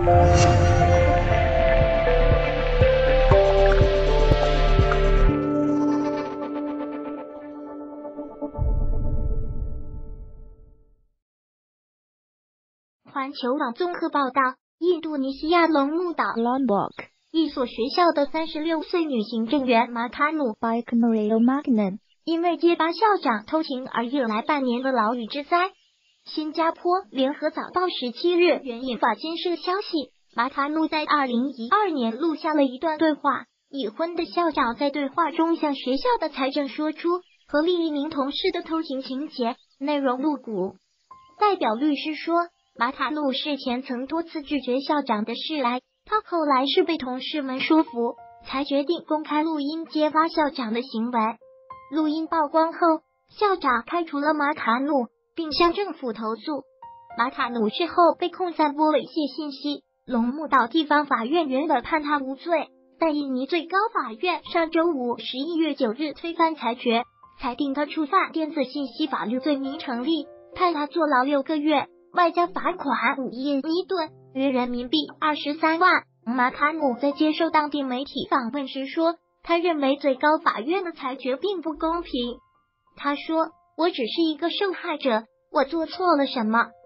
环球网综合报道，印度尼西亚龙目岛 Lombok 一所学校的36岁女行政员马卡努 因为揭发校长偷情而惹来半年的牢狱之灾。新加坡联合早报17日援引法新社消息，马卡努在2012年录下了一段对话，已婚的校长在对话中向学校的财政说出和另一名同事的偷情情节，内容露骨。代表律师说，马卡努事前曾多次拒绝校长的示爱，他后来是被同事们说服，才决定公开录音揭发校长的行为。录音曝光后，校长开除了马卡努，并向政府投诉。马卡努事后被控散播猥亵信息，龙目岛地方法院原本判他无罪，但印尼最高法院上周五11月9日推翻裁决，裁定他触犯电子信息法律罪名成立，判他坐牢6个月，外加罚款5亿印尼盾，约人民币23万。马卡努在接受当地媒体访问时说，他认为最高法院的裁决并不公平。他说，我只是一个受害者，我做错了什么，